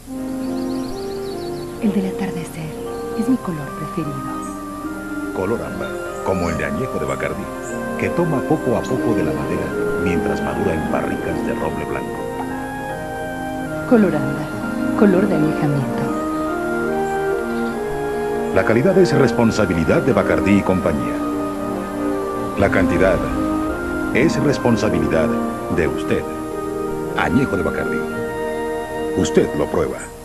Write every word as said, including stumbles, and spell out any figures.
El del atardecer es mi color preferido. Color ámbar, como el de añejo de Bacardí, que toma poco a poco de la madera mientras madura en barricas de roble blanco. Color ámbar, color de añejamiento. La calidad es responsabilidad de Bacardí y compañía. La cantidad es responsabilidad de usted. Añejo de Bacardí. Usted lo prueba.